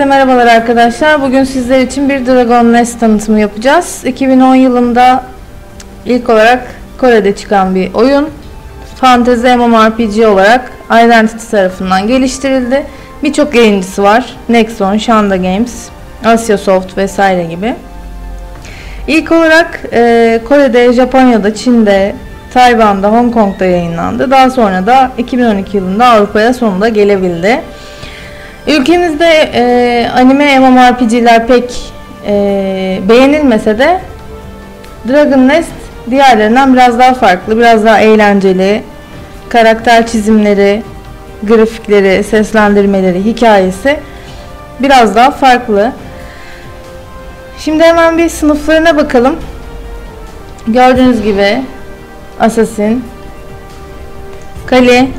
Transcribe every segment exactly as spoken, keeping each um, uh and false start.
merhabalar arkadaşlar. Bugün sizler için bir Dragon Nest tanıtımı yapacağız. iki bin on yılında ilk olarak Kore'de çıkan bir oyun. Fantezi MMORPG olarak Identity tarafından geliştirildi. Birçok yayıncısı var. Nexon, Shanda Games, Asiasoft vesaire gibi. İlk olarak e, Kore'de, Japonya'da, Çin'de, Tayvan'da, Hong Kong'da yayınlandı. Daha sonra da iki bin on iki yılında Avrupa'ya sonunda gelebildi. Ülkemizde e, anime MMORPG'ler pek e, beğenilmese de Dragon Nest diğerlerinden biraz daha farklı, biraz daha eğlenceli. Karakter çizimleri, grafikleri, seslendirmeleri, hikayesi biraz daha farklı. Şimdi hemen bir sınıflarına bakalım. Gördüğünüz gibi Assassin, Kali,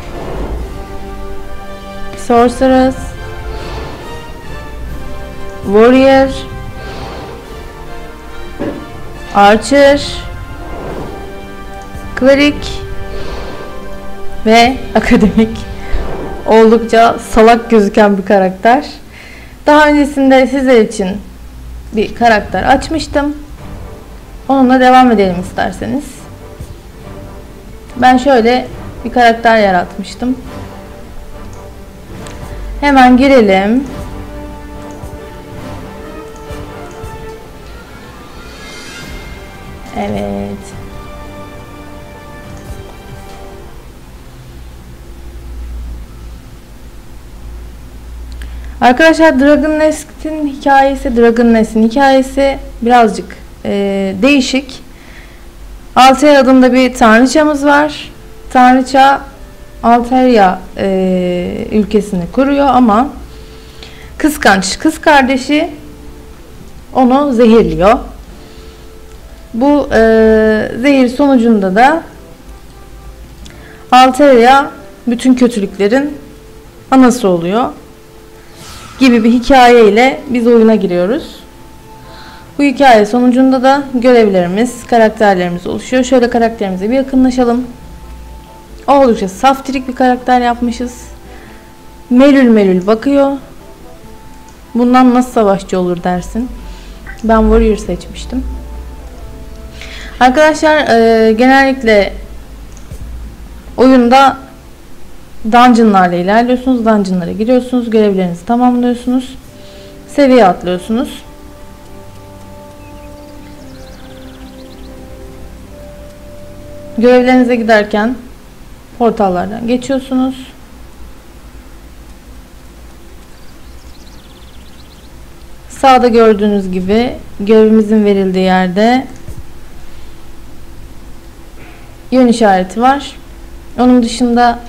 Sorceress, Warrior, Archer, Cleric ve Akademik. Oldukça salak gözüken bir karakter. Daha öncesinde sizler için bir karakter açmıştım. Onunla devam edelim isterseniz. Ben şöyle bir karakter yaratmıştım. Hemen girelim. Evet. Arkadaşlar Dragon Nest'in hikayesi, Dragon Nest'in hikayesi birazcık e, değişik. Altair adında bir tanrıçamız var. Tanrıça Altaria e, ülkesini kuruyor ama kıskanç kız kardeşi onu zehirliyor. Bu e, zehir sonucunda da Altaria bütün kötülüklerin anası oluyor gibi bir hikaye ile biz oyuna giriyoruz. Bu hikaye sonucunda da görevlerimiz, karakterlerimiz oluşuyor. Şöyle karakterimize bir yakınlaşalım. Oldukça saftirik bir karakter yapmışız. Melül melül bakıyor. Bundan nasıl savaşçı olur dersin. Ben Warrior seçmiştim. Arkadaşlar e, genellikle oyunda dungeonlarla ilerliyorsunuz. Dungeonlara giriyorsunuz. Görevlerinizi tamamlıyorsunuz. Seviye atlıyorsunuz. Görevlerinize giderken portallardan geçiyorsunuz. Sağda gördüğünüz gibi görevimizin verildiği yerde yön işareti var. Onun dışında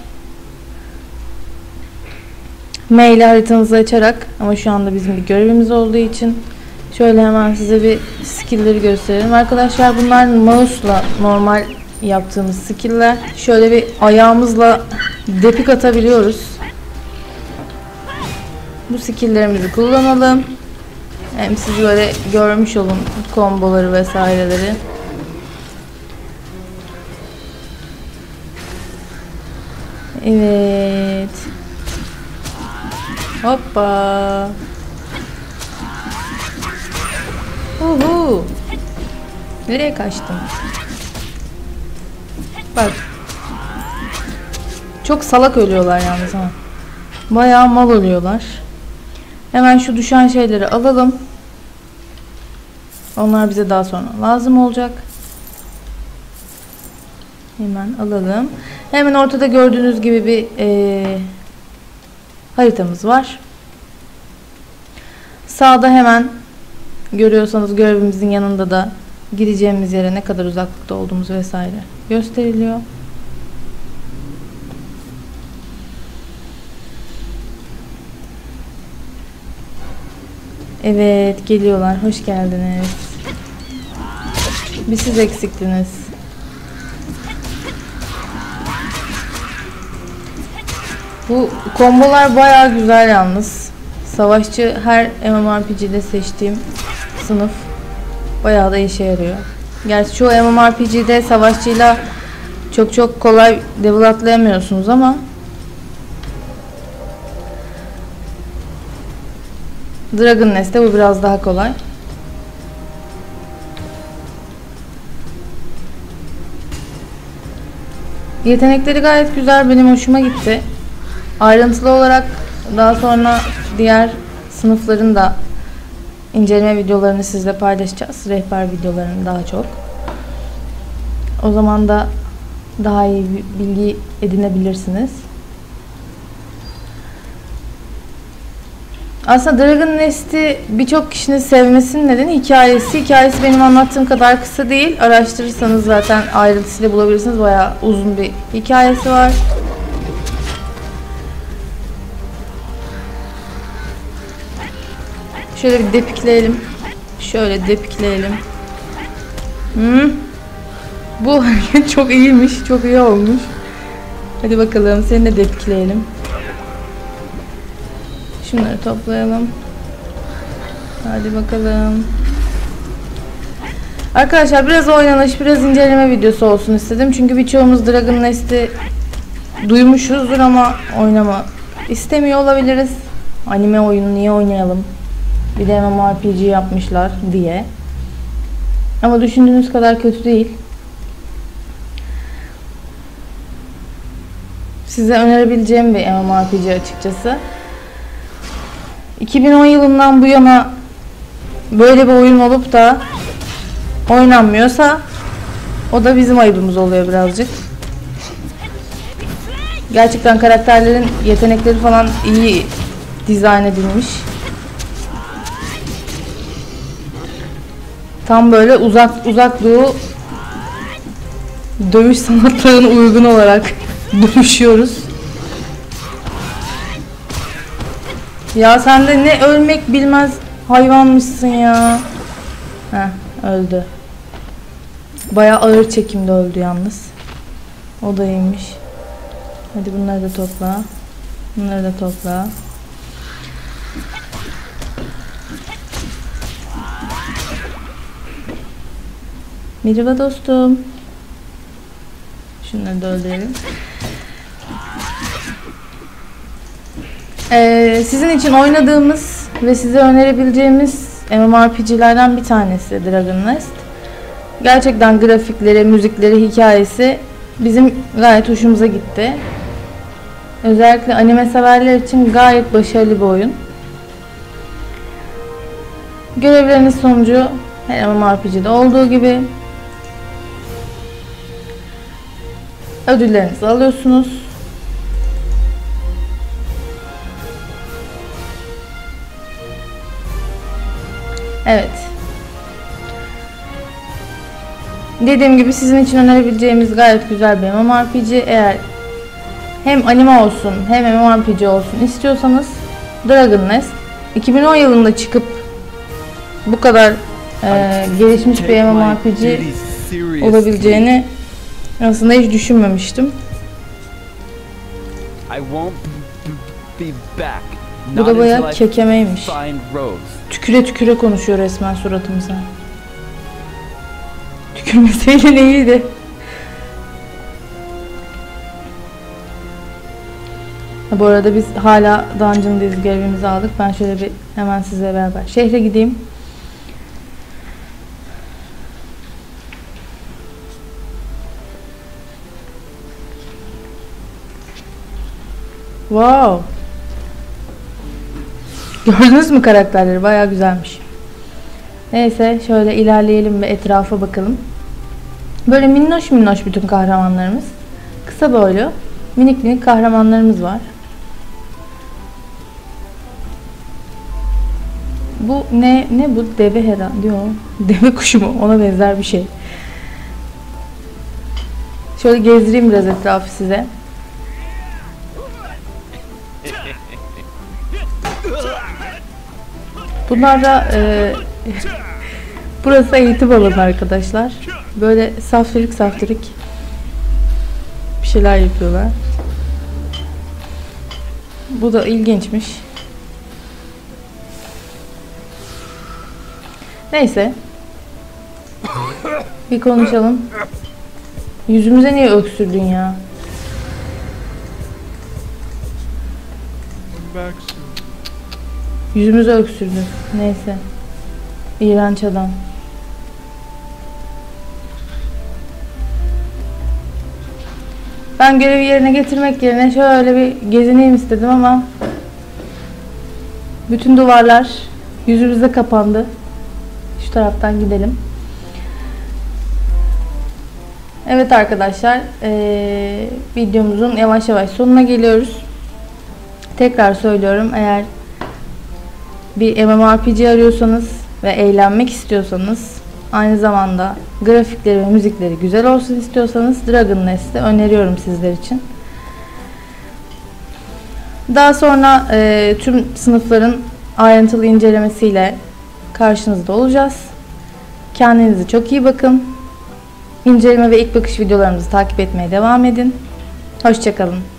mail haritanızı açarak, ama şu anda bizim bir görevimiz olduğu için şöyle hemen size bir skill'leri gösterelim. Arkadaşlar bunlar mouse'la normal yaptığımız skill'ler. Şöyle bir ayağımızla depik atabiliyoruz. Bu skill'lerimizi kullanalım. Hem siz böyle görmüş olun komboları vesaireleri. Evet. Hoppa. Uhu. Nereye kaçtım? Bak. Çok salak ölüyorlar yalnız ama. Bayağı mal ölüyorlar. Hemen şu düşen şeyleri alalım. Onlar bize daha sonra lazım olacak. Hemen alalım. Hemen ortada gördüğünüz gibi bir e, haritamız var. Sağda hemen görüyorsanız görevimizin yanında da gideceğimiz yere ne kadar uzaklıkta olduğumuz vesaire gösteriliyor. Evet, geliyorlar. Hoş geldiniz. Bir siz eksiktiniz. Bu kombolar bayağı güzel yalnız. Savaşçı her MMORPG'de seçtiğim sınıf bayağı da işe yarıyor. Gerçi çoğu MMORPG'de savaşçıyla çok çok kolay level atlayamıyorsunuz ama Dragon Nest'te bu biraz daha kolay. Yetenekleri gayet güzel, benim hoşuma gitti. Ayrıntılı olarak daha sonra diğer sınıfların da inceleme videolarını sizle paylaşacağız. Rehber videolarını daha çok. O zaman da daha iyi bilgi edinebilirsiniz. Aslında Dragon Nest'i birçok kişinin sevmesinin nedeni hikayesi. Hikayesi benim anlattığım kadar kısa değil. Araştırırsanız zaten ayrıntısıyla bulabilirsiniz. Bayağı uzun bir hikayesi var. Şöyle bir depikleyelim. Şöyle depikleyelim. Hmm. Bu çok iyiymiş. Çok iyi olmuş. Hadi bakalım seni de depikleyelim. Şunları toplayalım. Hadi bakalım. Arkadaşlar biraz oynanış, biraz inceleme videosu olsun istedim. Çünkü birçoğumuz Dragon Nest'i duymuşuzdur ama oynama istemiyor olabiliriz. Anime oyunu niye oynayalım? Bir de M M O R P G yapmışlar diye. Ama düşündüğünüz kadar kötü değil. Size önerebileceğim bir M M O R P G açıkçası. iki bin on yılından bu yana böyle bir oyun olup da oynanmıyorsa o da bizim ayıbımız oluyor birazcık. Gerçekten karakterlerin yetenekleri falan iyi dizayn edilmiş. Tam böyle uzak uzak doğu dövüş sanatlarına uygun olarak dövüşüyoruz. Ya sen de ne ölmek bilmez hayvanmışsın ya. Heh, öldü. Bayağı ağır çekimde öldü yalnız. O da iyiymiş. Hadi bunları da topla. Bunları da topla. Merhaba dostum. Şunları da öldürelim. Ee, sizin için oynadığımız ve size önerebileceğimiz M M O R P G'lerden bir tanesi Dragon Nest. Gerçekten grafikleri, müzikleri, hikayesi bizim gayet hoşumuza gitti. Özellikle anime severler için gayet başarılı bir oyun. Görevleriniz sonucu her M M O R P G'de olduğu gibi ödüllerinizi alıyorsunuz. Evet. Dediğim gibi sizin için önerebileceğimiz gayet güzel bir M M O R P G. Eğer hem anime olsun hem M M O R P G olsun istiyorsanız Dragon Nest iki bin on yılında çıkıp bu kadar e, gelişmiş bir M M O R P G olabileceğini aslında hiç düşünmemiştim. Bu da bayağı kekemeymiş. Tüküre tüküre konuşuyor resmen suratımıza. Tükürmeseydin iyiydi. Bu arada biz hala Dungeon'dayız, görevimizi aldık. Ben şöyle bir hemen sizle beraber şehre gideyim. Wow. Gördünüz mü karakterleri? Bayağı güzelmiş. Neyse şöyle ilerleyelim ve etrafa bakalım. Böyle minnoş minnoş bütün kahramanlarımız. Kısa boylu minik minik kahramanlarımız var. Bu ne ne bu deve herhalde diyor. Deve kuşu mu? Ona benzer bir şey. Şöyle gezdireyim biraz etrafı size. Bunlar da e, burası eğitim alanı arkadaşlar. Böyle saftirik saftirik bir şeyler yapıyorlar. Bu da ilginçmiş. Neyse. Bir konuşalım. Yüzümüze niye öksürdün ya? Yüzümüzü öksürdü. Neyse. İğrenç adam. Ben görevi yerine getirmek yerine şöyle bir gezineyim istedim ama bütün duvarlar yüzümüze kapandı. Şu taraftan gidelim. Evet arkadaşlar, ee, videomuzun yavaş yavaş sonuna geliyoruz. Tekrar söylüyorum, eğer bir MMORPG arıyorsanız ve eğlenmek istiyorsanız, aynı zamanda grafikleri ve müzikleri güzel olsun istiyorsanız Dragon Nest'i öneriyorum sizler için. Daha sonra e, tüm sınıfların ayrıntılı incelemesiyle karşınızda olacağız. Kendinize çok iyi bakın. İnceleme ve ilk bakış videolarımızı takip etmeye devam edin. Hoşça kalın.